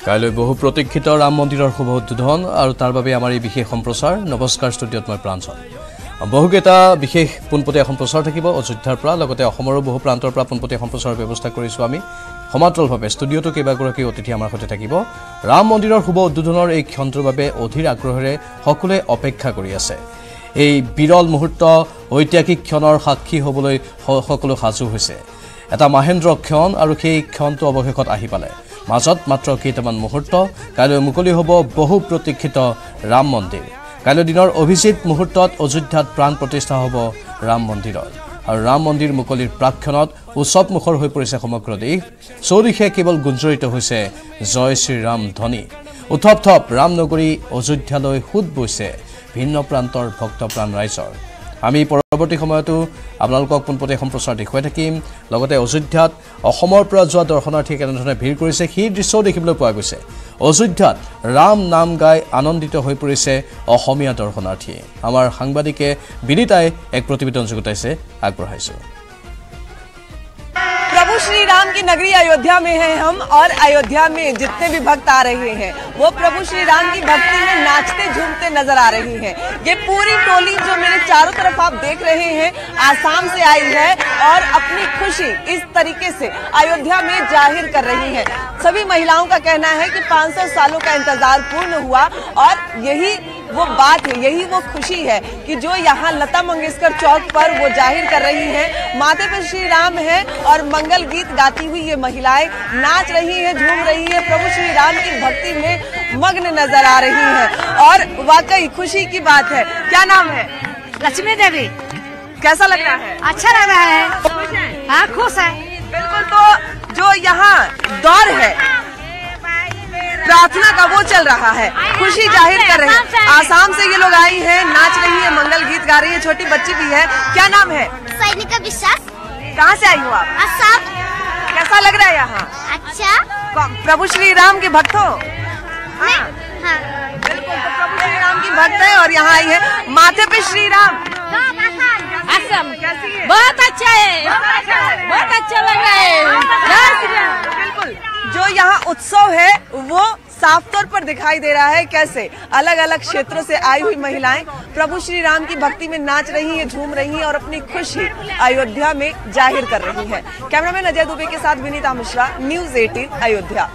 কাইলৈ বহু প্ৰতীক্ষিত ৰাম মন্দিৰৰ শুভ উদ্বোধন আৰু তাৰ বাবে আমাৰ এই বিশেষ সম্প্ৰচাৰ নমস্কাৰ ষ্টুডিঅ'ত মই প্ৰাঞ্জল বহুকেইটা বিশেষ পোনপটীয়া সম্প্ৰচাৰ থাকিব অযোধ্যাৰ পৰা লগতে অসমৰো বহু প্ৰান্তৰ পৰা পোনপটীয়া সম্প্ৰচাৰৰ ব্যৱস্থা কৰিছো আমি সমান্তৰালভাৱে ষ্টুডিঅ'টো কেইবাগৰাকী অতিথি আমাৰ সৈতে থাকিব ৰাম মন্দিৰৰ শুভ উদ্বোধনৰ এই ক্ষণটোৰ বাবে অধীৰ আগ্ৰহেৰে সকলোৱে অপেক্ষা কৰি আছে এই বিৰল মুহূৰ্ত ঐতিহাসিক ক্ষণৰ সাক্ষী হ'বলৈ সকলো সাজু হৈছে এটা মহেন্দ্ৰ ক্ষণ আৰু সেই ক্ষণটো অৱশেষত আহি পালে মাজত মাত্ৰ কেইটামান মুহূৰ্ত কাইলৈ মুকলি হ'ব বহু প্ৰতীক্ষিত ৰাম মন্দিৰ কাইলৈ দিনৰ অভিজিত মুহূৰ্তত অযোধ্যাত প্ৰাণ প্ৰতিষ্ঠা হ'ব ৰাম মন্দিৰৰ আৰু ৰাম মন্দিৰ মুকলিৰ প্ৰাক্ষণত উৎসৱ মুখৰ হৈ পৰিছে সমগ্ৰ দেশ চৌদিশে কেৱল গুঞ্জৰিত হৈছে জয় শ্ৰীৰাম ধ্বনি উথপ থপ ৰামনগৰী অযোধ্যালৈ সুত বৈছে ভিন্ন প্ৰান্তৰ ভক্তপ্ৰাণ ৰাইজৰ আমি পৰৱৰ্তী সময়তো আপোনালোকক পোনপটীয়া সম্প্ৰচাৰ দেখুৱাই থাকিম লগতে অযোধ্যাত অসমৰ পৰা যোৱা দৰ্শনাৰ্থীয়ে কেনেধৰণে ভিৰ কৰিছে সেই দৃশ্যও দেখিবলৈ পোৱা গৈছে অযোধ্যাত ৰাম নাম গাই আনন্দিত হৈ পৰিছে অসমীয়া দৰ্শনাৰ্থী আমাৰ সাংবাদিকে বিনিতাই এক প্ৰতিবেদন যুগুতাইছে আগবঢ়াইছো प्रभु श्री राम की नगरी अयोध्या में हैं हम और अयोध्या में जितने भी भक्त आ रहे हैं वो प्रभु श्री राम की भक्ति में नाचते झूमते नजर आ रही हैं ये पूरी टोली जो मेरे चारों तरफ आप देख रहे हैं आसाम से आई है और अपनी खुशी इस तरीके से अयोध्या में जाहिर कर रही है सभी महिलाओं का कहना है कि 500 सालों का इंतजार पूर्ण हुआ और यही वो बात है यही वो खुशी है कि जो यहाँ लता मंगेशकर चौक पर वो जाहिर कर रही हैं माथे पर श्री राम है और मंगल गीत गाती हुई ये महिलाएं नाच रही हैं झूम रही हैं प्रभु श्री राम की भक्ति में मग्न नजर आ रही हैं और वाकई खुशी की बात है क्या नाम है लक्ष्मी देवी कैसा लग रहा है अच्छा लग रहा है हाँ खुश है बिल्कुल तो जो यहाँ दौर है प्रार्थना का वो चल रहा है खुशी जाहिर कर रहे हैं आसाम से ये लोग आई हैं नाच रही है मंगल गीत गा रही है छोटी बच्ची भी है क्या नाम है सैनिका विश्वास कहाँ से आई हो आप आसाम कैसा लग रहा है यहाँ अच्छा प्रभु श्री राम के भक्त हो हाँ बिल्कुल तो प्रभु श्री राम की भक्त है और यहाँ आई है माथे पे श्री राम असम कैसी है बहुत अच्छा है बहुत अच्छा लग रहा है बिल्कुल जो यहाँ उत्सव है वो साफ तौर पर दिखाई दे रहा है कैसे अलग अलग क्षेत्रों से आई हुई महिलाएं प्रभु श्री राम की भक्ति में नाच रही हैं झूम रही हैं और अपनी खुशी अयोध्या में जाहिर कर रही हैं कैमरामैन अजय दुबे के साथ विनीता मिश्रा न्यूज़ 18 अयोध्या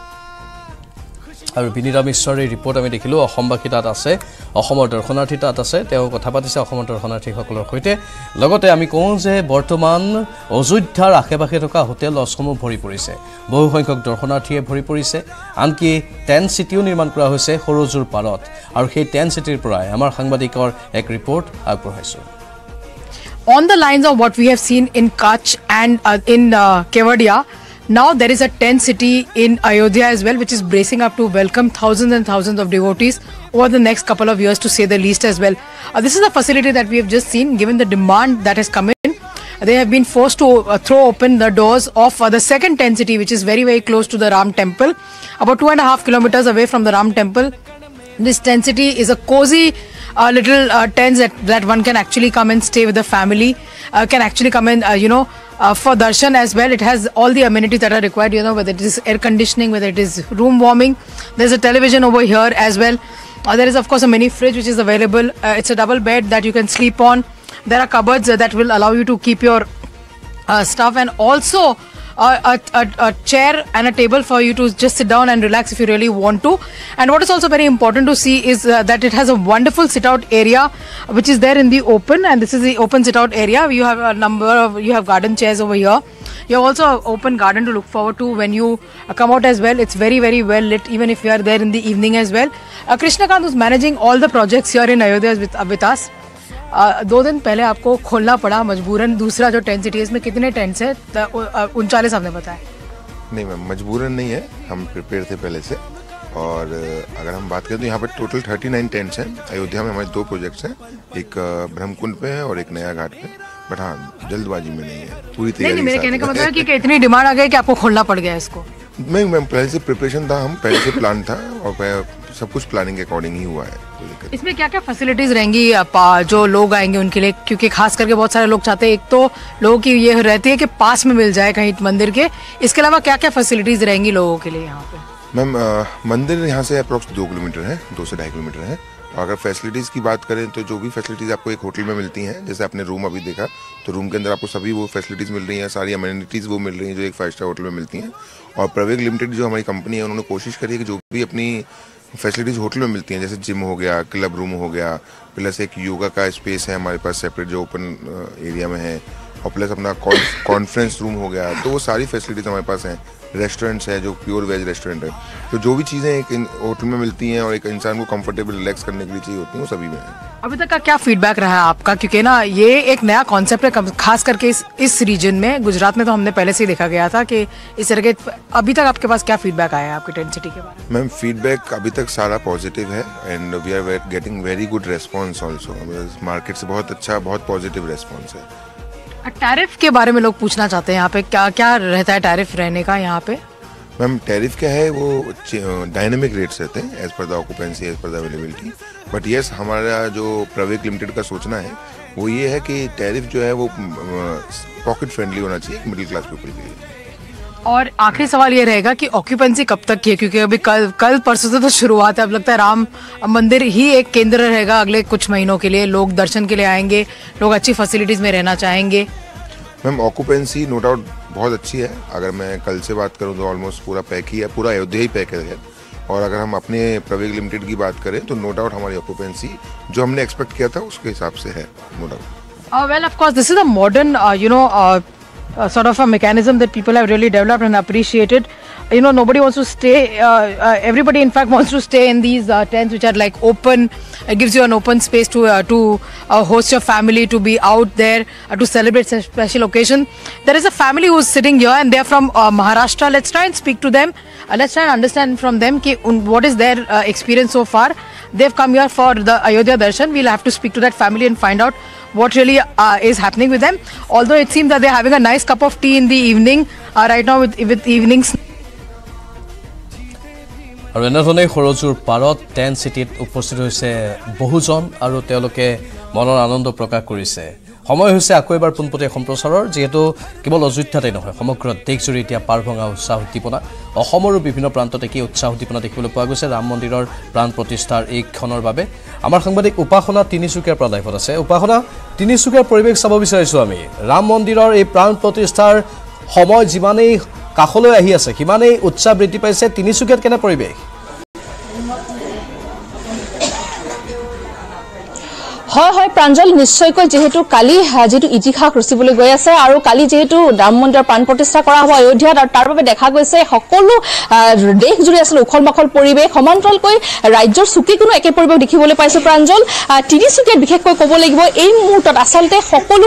আৰু বিনিতা মিশ্ৰৰ ৰিপৰ্ট আমি দেখিলো অসমবাসী তাত আছে অসমৰ দৰ্শনাৰ্থী তাত আছে তেওঁ কথা পাতিছে অসমৰ দৰ্শনাৰ্থীসকলৰ সৈতে লগতে আমি কওঁ যে বৰ্তমান অযোধ্যাৰ আশে-পাশে থকা হোটেল লজসমূহ ভৰি পৰিছে বহু সংখ্যক দৰ্শনাৰ্থীয়ে ভৰি পৰিছে আনকি টেন চিটিও নিৰ্মাণ কৰা হৈছে সৰজুৰ পাৰত আৰু সেই টেন চিটিৰ পৰাই আমাৰ সাংবাদিকৰ এক ৰিপৰ্ট আগবঢ়াইছো On the lines of what we have seen in Kutch and in Kevadia, now there is a tent city in Ayodhya as well, which is bracing up to welcome thousands and thousands of devotees over the next couple of years, to say the least as well. This is a facility that we have just seen. Given the demand that has come in, they have been forced to throw open the doors of the second tent city, which is very, very close to the Ram temple, about 2.5 kilometers away from the Ram temple. This tent city is a cozy little tents that one can actually come and stay with the family, can actually come and for darshan as well. It has all the amenities that are required, whether it is air conditioning, whether it is room warming. There's a television over here as well. There is of course a mini fridge which is available. It's a double bed that you can sleep on. There are cupboards that will allow you to keep your stuff, and also a chair and a table for you to just sit down and relax if you really want to. And what is also very important to see is that it has a wonderful sit out area which is there in the open, and this is the open sit out area. You have you have garden chairs over here. You have also an open garden to look forward to when you come out as well. It's very, very well lit, even if you are there in the evening as well. Krishnakant, who's managing all the projects here in Ayodhya, is with us. 2 दिन पहले आपको खोलना पड़ा मजबूरन दूसरा जो tent city है, इसमें कितने टेंट्स है? 39 आपने बताया। नहीं मैम, मजबूरन नहीं है, हम प्रिपेयर थे पहले से। और अगर हम बात करें तो यहाँ पर टोटल 39 टेंट्स हैं। अयोध्या में हमारे 2 प्रोजेक्ट्स हैं, एक ब्रह्मकुंड पे है और एक नया घाट पे। बट हाँ, जल्दबाजी में नहीं है, पूरी तैयारी। नहीं, मेरे कहने का मतलब है कि इतनी डिमांड आ गई कि आपको खोलना पड़ गया इसको। नहीं मैम, पहले से प्रिपरेशन था, हम पहले से प्लान था और सब कुछ प्लानिंग के अकॉर्डिंग ही हुआ है। इसमें क्या क्या फैसिलिटीज रहेंगी जो लोग आएंगे उनके लिए, क्योंकि खास करके बहुत सारे लोग चाहते हैं, एक तो लोगों की ये रहती है कि पास में मिल जाए कहीं मंदिर के, इसके अलावा क्या क्या फैसिलिटीज रहेंगी लोगों के लिए यहाँ पे? मैम मंदिर यहाँ से अप्रोक्स 2 किलोमीटर है, 2 से 2.5 किलोमीटर है। और अगर फैसिलिटीज़ की बात करें तो जो भी फैसिलिटीज़ आपको एक होटल में मिलती हैं, जैसे आपने रूम अभी देखा तो रूम के अंदर आपको सभी वो फैसिलिटीज़ मिल रही हैं, सारी अमेनिटीज़ वो मिल रही हैं जो एक 5 स्टार होटल में मिलती हैं। और प्रवेग लिमिटेड जो हमारी कंपनी है उन्होंने कोशिश करी है कि जो भी अपनी फैसिलिटीज़ होटल में मिलती हैं, जैसे जिम हो गया, क्लब रूम हो गया, प्लस एक योगा का स्पेस है हमारे पास सेपरेट जो ओपन एरिया में है, और प्लस अपना कॉन्फ्रेंस रूम हो गया, तो वो सारी फैसिलिटीज़ हमारे पास हैं। रेस्टोरेंट्स है जो प्योर वेज रेस्टोरेंट है, तो जो भी चीज़ें एक होटल में मिलती हैं और एक इंसान को कंफर्टेबल रिलैक्स करने के लिए चाहिए होती हैं, वो सभी में है। अभी तक का क्या फीडबैक रहा है आपका, क्योंकि ना ये एक नया कॉन्सेप्ट है खास करके इस रीजन में। गुजरात में तो हमने पहले से ही देखा गया था कि इस तरह के, अभी तक आपके पास क्या फीडबैक आया है आपकी टेंट सिटी के बारे में? मैम फीडबैक अभी तक सारा पॉजिटिव है and we are getting very good response also. Market से बहुत अच्छा, बहुत पॉजिटिव रेस्पॉन्स है। टैरिफ के बारे में लोग पूछना चाहते हैं यहाँ पे, क्या क्या रहता है टैरिफ रहने का यहाँ पे? मैम टैरिफ क्या है, वो डायनेमिक रेट्स रहते हैं as per the occupancy, as per the availability. But yes, हमारा जो प्रवेग लिमिटेड का सोचना है वो ये है कि टैरिफ जो है वो पॉकेट फ्रेंडली होना चाहिए मिडिल क्लास पीपल के लिए। और आखिरी सवाल ये रहेगा कि ऑक्यूपेंसी कब तक की है, क्योंकि अभी कल परसों से तो शुरुआत है, अब लगता है राम मंदिर ही एक केंद्र रहेगा अगले कुछ महीनों के लिए। लोग दर्शन के लिए आएंगे, लोग अच्छी फैसिलिटीज में रहना चाहेंगे। मैम ऑक्यूपेंसी नो डाउट बहुत अच्छी है। अगर मैं कल से बात करूं तो ऑलमोस्ट पूरा पैक ही है, पूरा अयोध्या ही पैक है। और अगर हम अपने प्रवेग लिमिटेड की बात करें तो नो डाउट हमारी ऑक्यूपेंसी जो हमने एक्सपेक्ट किया था उसके हिसाब से है, no doubt. Well, of course, this is a modern, sort of a mechanism that people have really developed and appreciated. Nobody wants to stay. Everybody, in fact, wants to stay in these tents, which are like open. It gives you an open space to host your family, to be out there, to celebrate a special occasion. There is a family who's sitting here, and they are from Maharashtra. Let's try and speak to them. Let's try and understand from them what is their experience so far. They've come here for the Ayodhya Darshan. We'll have to speak to that family and find out what really is happening with them. Although it seems that they're having a nice cup of tea in the evening right now with evenings. আৰু এনেধৰণে সৰজুৰ পাৰত tent চিটিত উপস্থিত হৈছে বহুজন আৰু তেওঁলোকে মনৰ আনন্দ প্ৰকাশ কৰিছে। সময় হৈছে আকৌ এবাৰ পোনপটীয়া সম্প্ৰচাৰৰ, যিহেতু কেৱল অযোধ্যাতে নহয় সমগ্ৰ দেশজুৰি এতিয়া পাৰ ভঙা উৎসাহ উদ্দীপনা, অসমৰো বিভিন্ন প্ৰান্তত একেই উৎসাহ উদ্দীপনা দেখিবলৈ পোৱা গৈছে ৰাম মন্দিৰৰ প্ৰাণ প্ৰতিষ্ঠাৰ এই ক্ষণৰ বাবে। আমাৰ সাংবাদিক উপাসনা তিনিচুকীয়াৰ পৰা লাইভত আছে। উপাসনা, তিনিচুকীয়াৰ পৰিৱেশ চাব বিচাৰিছোঁ আমি। ৰাম মন্দিৰৰ এই প্ৰাণ প্ৰতিষ্ঠাৰ সময় যিমানেই কাষলৈ আহি আছে সিমানেই উৎসাহ বৃদ্ধি পাইছে। তিনিচুকীয়াত কেনে পৰিৱেশ? হয় প্ৰাঞ্জল, নিশ্চয়কৈ যেহেতু কালি যেহেতু ইতিহাস ৰচিবলৈ গৈ আছে আৰু কালি যেহেতু ৰাম মন্দিৰৰ প্ৰাণ প্ৰতিষ্ঠা কৰা হ'ব অযোধ্যাত, আৰু তাৰ বাবে দেখা গৈছে সকলো দেশজুৰি আচলতে উখল মাখল পৰিৱেশ। সমান্তৰালকৈ ৰাজ্যৰ চুকেকোনো একে পৰিৱেশ দেখিবলৈ পাইছোঁ প্ৰাঞ্জল। তিনিচুকীয়াত বিশেষকৈ ক'ব লাগিব এই মুহূৰ্তত আচলতে সকলো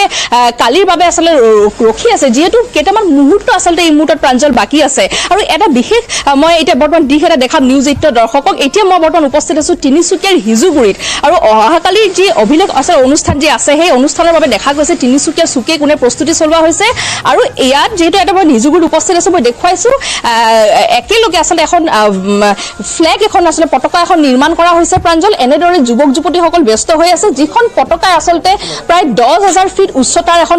কালিৰ বাবে আচলতে ৰখি আছে, যিহেতু কেইটামান মুহূৰ্ত আচলতে এই মুহূৰ্তত প্ৰাঞ্জল বাকী আছে। আৰু এটা বিশেষ মই এতিয়া বৰ্তমান দিশ এটা দেখাম নিউজ 8 দৰ্শকক। এতিয়া মই বৰ্তমান উপস্থিত আছোঁ তিনিচুকীয়াৰ হিজুগুৰিত, আৰু অহাকালি যি অভিলেখ আচল অনুষ্ঠান যি আছে সেই অনুষ্ঠানৰ বাবে দেখা গৈছে তিনিচুকীয়া চুকে কোনে প্ৰস্তুতি চলোৱা হৈছে। আৰু ইয়াত যেহেতু এটা মই নিজুগুৰিত উপস্থিত আছোঁ, মই দেখুৱাইছোঁ একেলগে আচলতে এখন ফ্লেগ এখন আচলতে পতাকা এখন নিৰ্মাণ কৰা হৈছে প্ৰাঞ্জল। এনেদৰে যুৱক যুৱতীসকল ব্যস্ত হৈ আছে, যিখন পতাকা আচলতে প্ৰায় 10,000 ফিট উচ্চতাৰ এখন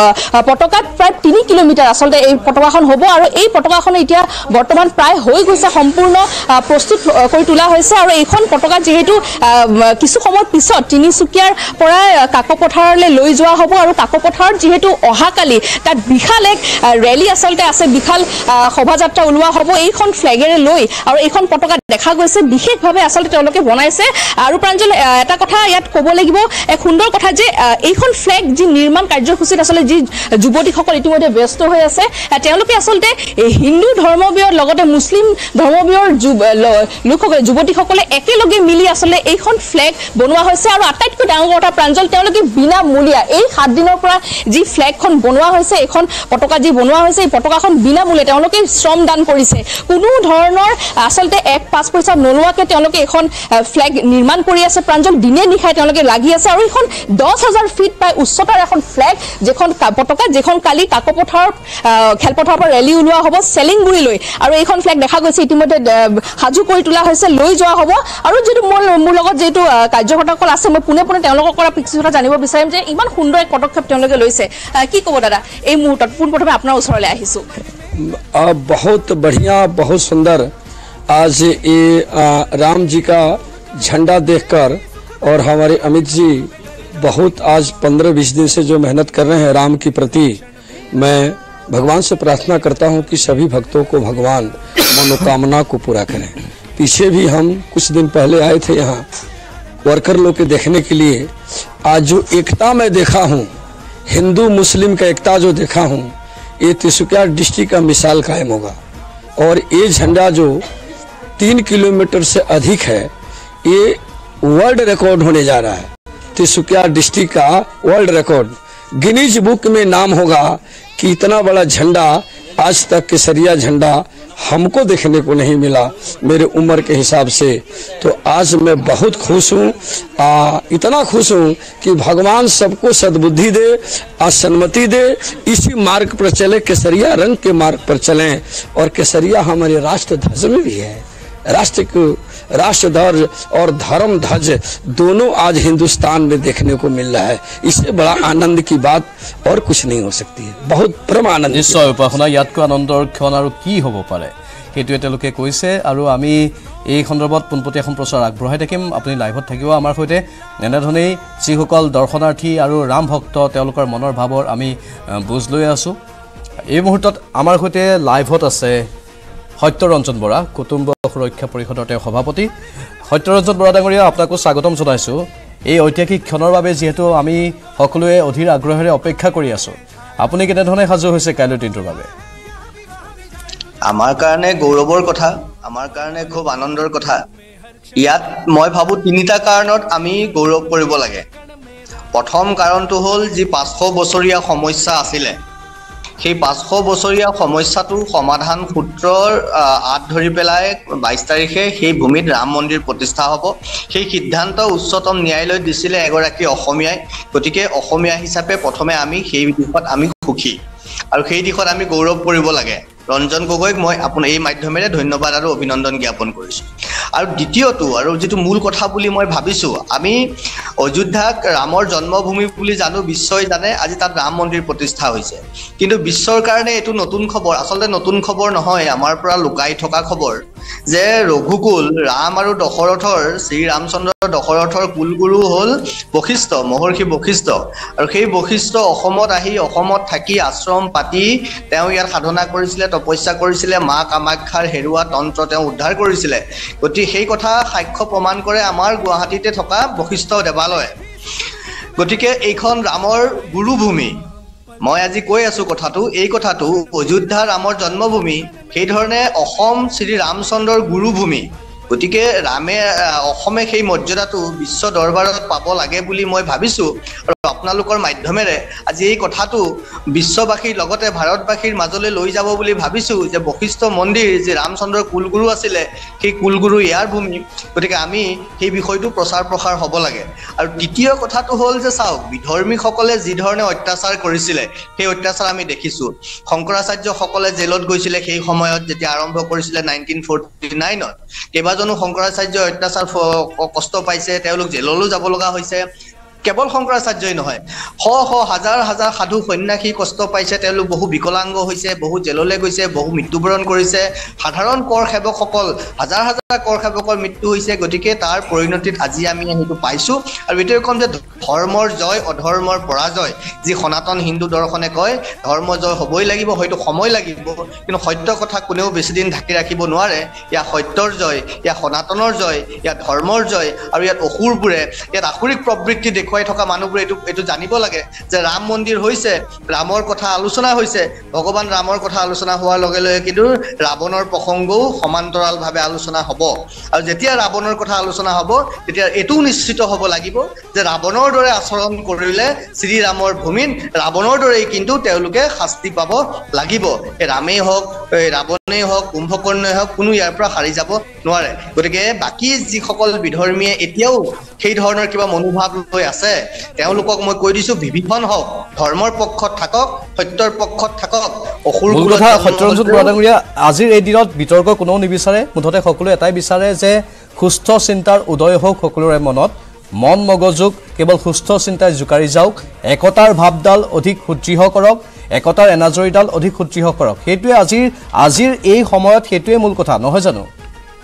পতাকাত প্ৰায় 3 কিলোমিটাৰ আচলতে এই পতাকাখন হ'ব। আৰু এই পতাকাখন এতিয়া বৰ্তমান প্ৰায় হৈ গৈছে, সম্পূৰ্ণ প্ৰস্তুত কৰি তোলা হৈছে। আৰু এইখন পতাকা যিহেতু কিছু সময়ৰ পিছত তিনিচুকীয়াৰ পৰা কাকপথাৰলৈ লৈ যোৱা হ'ব। আৰু কাকপথাৰত যিহেতু অহাকালি তাত বিশাল এক ৰেলী আচলতে আছে, বিশাল শোভাযাত্ৰা ওলোৱা হ'ব এইখন ফ্লেগেৰে লৈ। আৰু এইখন পতাকা দেখা গৈছে বিশেষভাৱে আচলতে তেওঁলোকে বনাইছে। আৰু প্ৰাঞ্জল, এটা কথা ইয়াত ক'ব লাগিব, এক সুন্দৰ কথা যে এইখন ফ্লেগ যি নিৰ্মাণ কাৰ্যসূচীত আচলতে যি যুৱতীসকল ইতিমধ্যে ব্যস্ত হৈ আছে, তেওঁলোকে আচলতে হিন্দু ধৰ্মীয়ৰ লগতে মুছলিম ধৰ্মীয়ৰ লোকসকলে যুৱতীসকলে একেলগে মিলি আচলতে এইখন ফ্লেগ বনোৱা হৈছে। আৰু আটাইতকৈ ডাঙৰ কথা প্ৰাঞ্জল, তেওঁলোকে বিনামূলীয়া এই 7 দিনৰ পৰা যি ফ্লেগখন বনোৱা হৈছে, এইখন পতাকা যি বনোৱা হৈছে, এই পতাকাখন বিনামূলীয়া তেওঁলোকে শ্ৰম দান কৰিছে। কোনো ধৰণৰ আচলতে 1 পইচা নোলোৱাকৈ তেওঁলোকে এখন ফ্লেগ নিৰ্মাণ কৰি আছে প্ৰাঞ্জল। দিনে নিশাই তেওঁলোকে লাগি আছে। আৰু এইখন 10,000 ফিট প্ৰায় উচ্চতাৰ এখন ফ্লেগ, যিখন পতাকা যিখন কালি কাকপথাৰৰ খেলপথাৰৰ পৰা ৰেলী ওলোৱা হ'ব চেলিংগুৰিলৈ। আৰু এইখন ফ্লেগ দেখা গৈছে ইতিমধ্যে সাজু কৰি তোলা হৈছে, লৈ যোৱা হ'ব। আৰু যিটো মোৰ লগত যিটো কাৰ্যকৰ্তাসকল আছে, মই পোনে পোনে তেওঁলোকৰ পৰা কিছু কথা জানিব বিচাৰিম যে ইমান সুন্দৰ এক পদক্ষেপ তেওঁলোকে লৈছে। কি ক'ব দাদা এই মুহূৰ্তত? পোনপ্ৰথমে আপোনাৰ ওচৰলৈ আহিছোঁ। बहुत बढ़िया, बहुत सुंदर आज ये राम जी का झंडा देखकर और हमारे अमित जी बहुत आज 15-20 दिन से जो मेहनत कर रहे हैं राम के प्रति, मैं भगवान से प्रार्थना करता हूं कि सभी भक्तों को भगवान मनोकामना को पूरा करें। पीछे भी हम कुछ दिन पहले आए थे यहाँ वर्कर लोग के देखने के लिए। आज जो एकता मैं देखा हूँ, हिंदू मुस्लिम का एकता जो देखा हूँ, ये तिनसुकिया डिस्ट्रिक्ट का मिसाल कायम होगा। और ये झंडा जो 3 किलोमीटर से अधिक है, ये वर्ल्ड रिकॉर्ड होने जा रहा है। तिनसुकिया डिस्ट्रिक्ट का वर्ल्ड रिकॉर्ड, गिनीज बुक में नाम होगा कि इतना बड़ा झंडा आज तक केसरिया झंडा हमको देखने को नहीं मिला मेरे उम्र के हिसाब से। तो आज मैं बहुत खुश हूँ, इतना खुश हूँ कि भगवान सबको सद्बुद्धि दे, सन्मति दे, इसी मार्ग पर चले, केसरिया रंग के मार्ग पर चलें। और केसरिया हमारे राष्ट्र ध्वज में भी है। राष्ट्र ध्वज और धर्म ध्वज दोनों आज हिंदुस्तान में देखने को मिल रहा है। इससे बड़ा आनंद की बात और कुछ नहीं हो सकती है। बहुत परम आनंद। निश्चय उपासना यातको आनंदर क्षण और की हब पारे हेतुए तेलोके कइसे आरो आमी এই সন্দৰ্ভত পোনপটীয়া সম্প্ৰচাৰ আগবঢ়াই থাকিম। আপুনি লাইভত থাকিব আমাৰ সৈতে। এনেধৰণেই যিসকল দৰ্শনাৰ্থী আৰু ৰাম ভক্ত তেওঁলোকৰ মনৰ ভাৱৰ আমি বুজ লৈ আছো। এই মুহূৰ্তত আমাৰ সৈতে লাইভত আছে সত্যৰঞ্জন বৰা, কুটুম্ব সুৰক্ষা পৰিষদৰ তেওঁ সভাপতি। সত্যৰঞ্জন বৰা ডাঙৰীয়া, আপোনাকো স্বাগতম জনাইছো। এই ঐতিহাসিক ক্ষণৰ বাবে যেহেতু আমি সকলোৱে অধীৰ আগ্ৰহেৰে অপেক্ষা কৰি আছো, আপুনি কেনেধৰণে সাজু হৈছে কাইলৈৰ দিনটোৰ বাবে? আমাৰ কাৰণে গৌৰৱৰ কথা, আমাৰ কাৰণে খুব আনন্দৰ কথা। ইয়াত মই ভাবো 3টা কাৰণত আমি গৌৰৱ কৰিব লাগে। প্ৰথম কাৰণটো হ'ল যি 500 বছৰীয়া সমস্যা আছিলে, সেই 500 বছৰীয়া সমস্যাটোৰ সমাধান সূত্ৰৰ আঁত ধৰি পেলাই 22 তাৰিখে সেই ভূমিত ৰাম মন্দিৰ প্ৰতিষ্ঠা হ'ব। সেই সিদ্ধান্ত উচ্চতম ন্যায়ালয়ে দিছিলে এগৰাকী অসমীয়াই। গতিকে অসমীয়া হিচাপে প্ৰথমে আমি সেই দিশত আমি সুখী আৰু সেই দিশত আমি গৌৰৱ কৰিব লাগে। ৰঞ্জন গগৈক মই আপোনাৰ এই মাধ্যমেৰে ধন্যবাদ আৰু অভিনন্দন জ্ঞাপন কৰিছোঁ। আৰু দ্বিতীয়টো আৰু যিটো মূল কথা বুলি মই ভাবিছোঁ, আমি অযোধ্যাক ৰামৰ জন্মভূমি বুলি জানো, বিশ্বই জানে। আজি তাত ৰাম মন্দিৰ প্ৰতিষ্ঠা হৈছে, কিন্তু বিশ্বৰ কাৰণে এইটো নতুন খবৰ। আচলতে নতুন খবৰ নহয়, আমাৰ পৰা লুকাই থকা খবৰ যে ৰঘুকুল ৰাম আৰু দশৰথৰ, শ্ৰীৰামচন্দ্ৰ দশৰথৰ কুলগুৰু হ'ল বশিষ্ঠ, মহৰ্ষি বশিষ্ঠ। আৰু সেই বশিষ্ঠ অসমত আহি অসমত থাকি আশ্ৰম পাতি তেওঁ ইয়াত সাধনা কৰিছিলে, তপস্যা কৰিছিলে, মা কামাখ্যাৰ হেৰুৱা তন্ত্ৰ তেওঁ উদ্ধাৰ কৰিছিলে। গতিকে সেই কথা সাক্ষ্য প্ৰমাণ কৰে আমাৰ গুৱাহাটীতে থকা বশিষ্ঠ দেৱালয়। গতিকে এইখন ৰামৰ গুৰুভূমি। মই আজি কৈ আছো কথাটো, এই কথাটো অযোধ্যা ৰামৰ জন্মভূমি, সেইধৰণে অসম শ্ৰী ৰামচন্দ্ৰৰ গুৰুভূমি। গতিকে অসমে সেই মৰ্যাদাটো বিশ্ব দৰবাৰত পাব লাগে বুলি মই ভাবিছোঁ। আৰু আপোনালোকৰ মাধ্যমেৰে আজি এই কথাটো বিশ্ববাসীৰ লগতে ভাৰতবাসীৰ মাজলৈ লৈ যাব বুলি ভাবিছোঁ যে বশিষ্ঠ মন্দিৰ যি ৰামচন্দ্ৰৰ কুলগুৰু আছিলে, সেই কুলগুৰু ইয়াৰ ভূমি। গতিকে আমি সেই বিষয়টো প্ৰচাৰ প্ৰসাৰ হ'ব লাগে। আৰু দ্বিতীয় কথাটো হ'ল যে চাওক, বিধৰ্মীসকলে যি ধৰণে অত্যাচাৰ কৰিছিলে সেই অত্যাচাৰ আমি দেখিছোঁ। শংকৰাচাৰ্যসকলে জেলত গৈছিলে সেই সময়ত, যেতিয়া আৰম্ভ কৰিছিলে 1949ত। কেইবাজনো শংকৰাচাৰ্যই অত্যাচাৰ কষ্ট পাইছে, তেওঁলোক জেললৈ যাব লগা হৈছে। কেৱল শংকৰাচাৰ্যই নহয়, হাজাৰ হাজাৰ সাধু সন্যাসী কষ্ট পাইছে, তেওঁলোক বহু বিকলাংগ হৈছে, বহু জেললৈ গৈছে, বহু মৃত্যুবৰণ কৰিছে। সাধাৰণ কৰ সেৱকসকল, হাজাৰ হাজাৰ কৰ সেৱকৰ মৃত্যু হৈছে। গতিকে তাৰ পৰিণতিত আজি আমি সেইটো পাইছোঁ। আৰু এইটোৱে ক'ম যে ধৰ্মৰ জয়, অধৰ্মৰ পৰাজয়। যি সনাতন হিন্দু দৰ্শনে কয় ধৰ্ম জয় হ'বই লাগিব, হয়তো সময় লাগিব, কিন্তু সত্য কথা কোনেও বেছি দিন ঢাকি ৰাখিব নোৱাৰে। ইয়াত সত্যৰ জয়, ইয়াত সনাতনৰ জয়, ইয়াত ধৰ্মৰ জয়। আৰু ইয়াত অসুৰবোৰে, ইয়াত আসুৰিক প্ৰবৃত্তি দেখুৱাই থকা মানুহবোৰে এইটো জানিব লাগে যে ৰাম মন্দিৰ হৈছে, ৰামৰ কথা আলোচনা হৈছে, ভগৱান ৰামৰ কথা আলোচনা হোৱাৰ লগে লগে কিন্তু ৰাৱণৰ প্ৰসংগও সমান্তৰালভাৱে আলোচনা হ'ব। আৰু যেতিয়া ৰাৱণৰ কথা আলোচনা হ'ব, তেতিয়া এইটোও নিশ্চিত হ'ব লাগিব যে ৰাৱণৰ দৰে আচৰণ কৰিলে শ্ৰীৰামৰ ভূমিত ৰাৱণৰ দৰেই কিন্তু তেওঁলোকে শাস্তি পাব লাগিব। ৰামেই হওক, ৰাৱণেই হওক, কুম্ভকৰ্ণই হওক, কোনো ইয়াৰ পৰা সাৰি যাব নোৱাৰে। গতিকে বাকী যিসকল বিধৰ্মীয়ে এতিয়াও সেই ধৰণৰ কিবা মনোভাৱ লৈ আছে, তেওঁলোকক মই কৈ দিছোঁ, বিভীষণ হওক, ধৰ্মৰ পক্ষত থাকক, সত্যৰ পক্ষত থাকক। অসুৰ কথা সত্যৰঞ্জন বৰা ডাঙৰীয়া, আজিৰ এই দিনত বিতৰ্ক কোনেও নিবিচাৰে। মুঠতে সকলোৱে এটাই বিচাৰে যে সুস্থ চিন্তাৰ উদয় হওক সকলোৰে মনত, মন মগজুক কেৱল সুস্থ চিন্তাই জোকাৰি যাওক, একতাৰ ভাৱডাল অধিক সুদৃঢ় কৰক, একতাৰ এনাজৰীডাল অধিক সুদৃঢ় কৰক। সেইটোৱে আজিৰ এই সময়ত সেইটোৱে মূল কথা, নহয় জানো?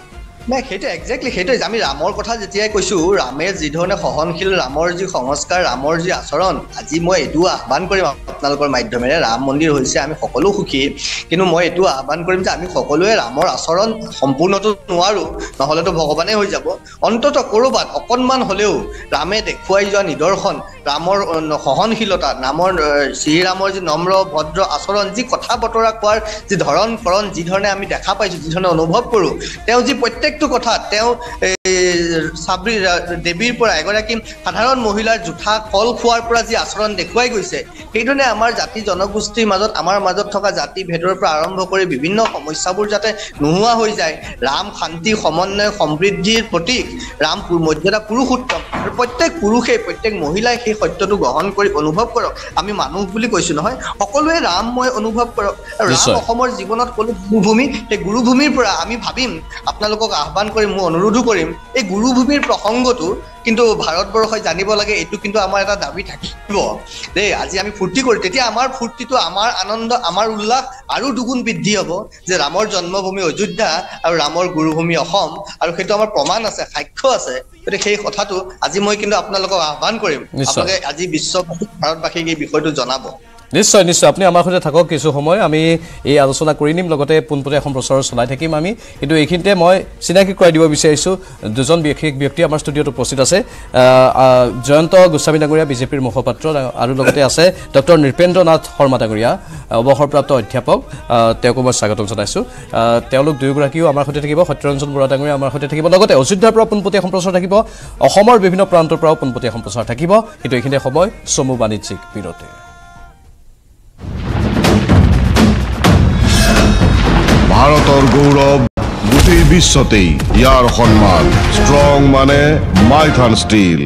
নাই সেইটো একজেক্টলি সেইটোৱে আমি ৰামৰ কথা যেতিয়াই কৈছোঁ ৰামে যি ধৰণে সহনশীল ৰামৰ যি সংস্কাৰ ৰামৰ যি আচৰণ আজি মই এইটো আহ্বান কৰিম আপোনালোকৰ মাধ্যমেৰে ৰাম মন্দিৰ হৈছে আমি সকলো সুখী কিন্তু মই এইটো আহ্বান কৰিম যে আমি সকলোৱে ৰামৰ আচৰণ সম্পূৰ্ণটো নোৱাৰোঁ নহ'লেতো ভগৱানে হৈ যাব অন্তত ক'ৰবাত অকণমান হ'লেও ৰামে দেখুৱাই যোৱা নিদৰ্শন ৰামৰ সহনশীলতা শ্ৰীৰামৰ যি নম্ৰ ভদ্ৰ আচৰণ যি কথা বতৰা কোৱাৰ যি ধৰণ কৰণ যি ধৰণে আমি দেখা পাইছোঁ যি ধৰণে অনুভৱ কৰোঁ তেওঁ যি প্ৰত্যেকটো কথা তেওঁ সাবৰী দেৱীৰ পৰা এগৰাকী সাধাৰণ মহিলাৰ জোঠা কল খোৱাৰ পৰা যি আচৰণ দেখুৱাই গৈছে সেইধৰণে আমাৰ জাতি জনগোষ্ঠীৰ মাজত আমাৰ মাজত থকা জাতি ভেদৰ পৰা আৰম্ভ কৰি বিভিন্ন সমস্যাবোৰ যাতে নোহোৱা হৈ যায় ৰাম শান্তি সমন্বয় সমৃদ্ধিৰ প্ৰতীক ৰাম মৰ্যাদা পুৰুষোত্তম আৰু প্ৰত্যেক পুৰুষে প্ৰত্যেক মহিলাই সেই সত্যটো গ্ৰহণ কৰি অনুভৱ কৰক আমি মানুহ বুলি কৈছোঁ নহয় সকলোৱে ৰামময় অনুভৱ কৰক আৰু ৰাম অসমৰ জীৱনত কোনো গুৰুভূমি সেই গুৰুভূমিৰ পৰা আমি ভাবিম আপোনালোকক আহ্বান কৰিম মই অনুৰোধো কৰিম এই গুৰুভূমিৰ প্ৰসংগটো কিন্তু ভাৰতবৰ্ষই জানিব লাগে এইটো কিন্তু আমাৰ এটা দাবী থাকিব দেই আজি আমি ফূৰ্তি কৰোঁ তেতিয়া আমাৰ ফূৰ্তিটো আমাৰ আনন্দ আমাৰ উল্লাস আৰু দুগুণ বৃদ্ধি হ'ব যে ৰামৰ জন্মভূমি অযোধ্যা আৰু ৰামৰ গুৰুভূমি অসম আৰু সেইটো আমাৰ প্ৰমাণ আছে সাক্ষ্য আছে গতিকে সেই কথাটো আজি মই কিন্তু আপোনালোকক আহ্বান কৰিম আপোনালোকে আজি বিশ্ববাসীক ভাৰতবাসীক এই বিষয়টো জনাব নিশ্চয় নিশ্চয় আপুনি আমাৰ সৈতে থাকক কিছু সময় আমি এই আলোচনা কৰি নিম লগতে পোনপটীয়া সম্প্ৰচাৰ চলাই থাকিম আমি কিন্তু এইখিনিতে মই চিনাকি কৰাই দিব বিচাৰিছোঁ দুজন বিশেষ ব্যক্তি আমাৰ ষ্টুডিঅ'ত উপস্থিত আছে জয়ন্ত গোস্বামী ডাঙৰীয়া বিজেপিৰ মুখপাত্ৰ আৰু লগতে আছে ডক্টৰ নৃপেন্দ্ৰ নাথ শৰ্মা ডাঙৰীয়া অৱসৰপ্ৰাপ্ত অধ্যাপক তেওঁকো মই স্বাগতম জনাইছোঁ তেওঁলোক দুয়োগৰাকীও আমাৰ সৈতে থাকিব সত্যৰঞ্জন বৰা ডাঙৰীয়া আমাৰ সৈতে থাকিব লগতে অযোধ্যাৰ পৰা পোনপটীয়া সম্প্ৰচাৰ থাকিব অসমৰ বিভিন্ন প্ৰান্তৰ পৰাও পোনপটীয়া সম্প্ৰচাৰ থাকিব কিন্তু এইখিনিতে সময় চমু বাণিজ্যিক বিৰতি ভাৰতৰ গৌৰৱ গোটেই বিশ্বতেই ইয়াৰ সন্মান ষ্ট্ৰং মানে মাইথান ষ্টীল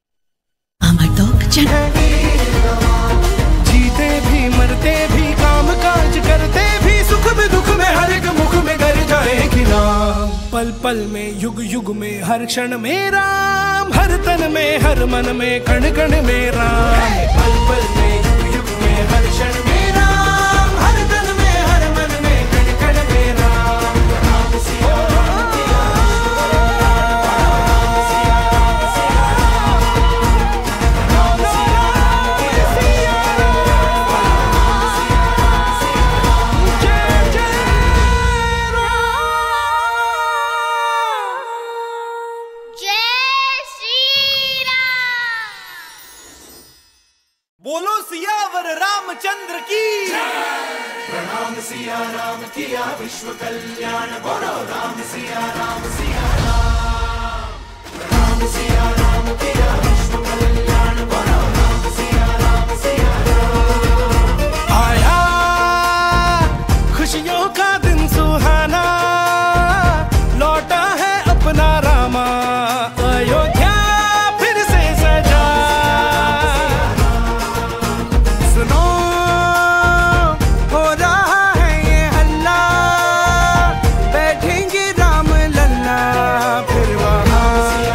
जीते भी मरते भी काम काज करते भी सुख में दुख में हर एक मुख में गर जाएगी राम पल पल में युग युग में हर क्षण में राम हर तन में हर मन में कण कण में राम पल पल में युग युग में हर क्षण में राम हर तन में हर मन में कण कण में राम राम सिया बोलो सियावर रामचंद्र की प्रणाम सिया राम किया विश्व कल्याण बोलो राम सिया राम प्रणाम सिया राम किया विश्व कल्याण बोलो राम सिया राम आया खुशियों का दिन सुहाना लौटा है अपना रामा अयोध्या फिर से सजा सुनो हो रहा है ये हल्ला बैठेंगे राम लल्ला फिर वहाँ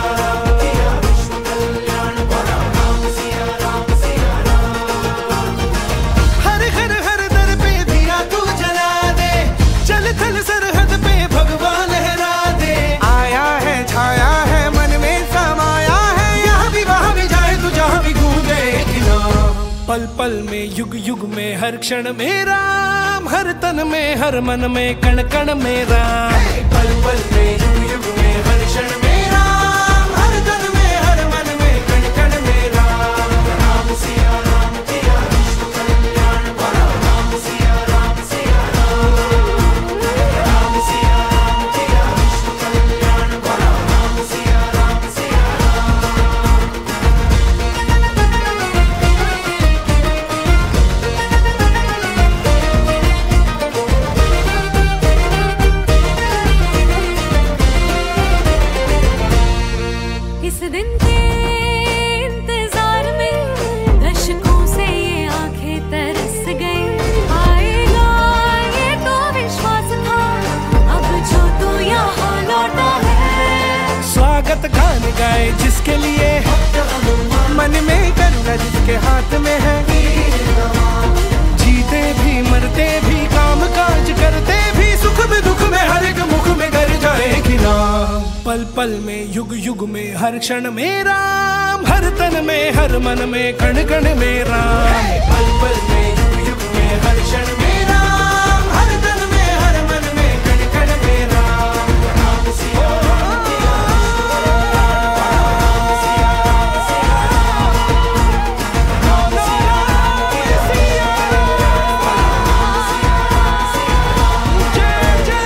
हर हर हर दर पे दिया तू जला दे चल थल सरहद पे भगवान लहरा दे आया है छाया है मन में समाया है यहाँ भी वहाँ भी जाए तू जहाँ भी गूंजे पल पल में युग युग में हर क्षण में राम हर तन में हर मन में कण कण में राम पल पल में युग युग में हर क्षण में राम हर तन में हर मन में कण कण में राम राम सिया राम किया विश्व कल्याण बोलो राम सिया राम राम सिया राम किया विश्व कल्याण बोलो राम सिया राम इस दिन के इंतजार में दशकों से ये आंखें तरस गई आएगा ये तो विश्वास था अब जो तू यहाँ लौटा है स्वागत गान गाए जिसके लिए मन में गंगा जिसके हाथ में है जीते भी मरते भी काम काज करते भी सुख में दुख में हर एक मुख में गर जाएगी राम पल में युग युग में हर क्षण में राम, हर तन में हर मन में कण कण में राम। पल पल में युग युग में हर क्षण में राम, हर तन में हर मन में कण कण में राम। राम सिया राम सिया राम सिया राम सिया राम सिया राम सिया जय जय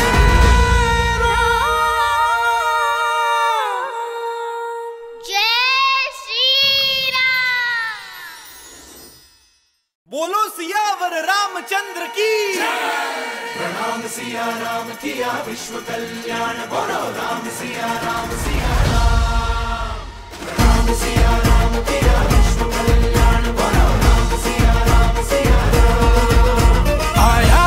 बोलो सियावर रामचंद्र की प्रणाम सिया राम किया विश्व कल्याण। बोलो राम सिया राम प्रणाम सिया राम किया विश्व कल्याण। बोलो राम सिया आया।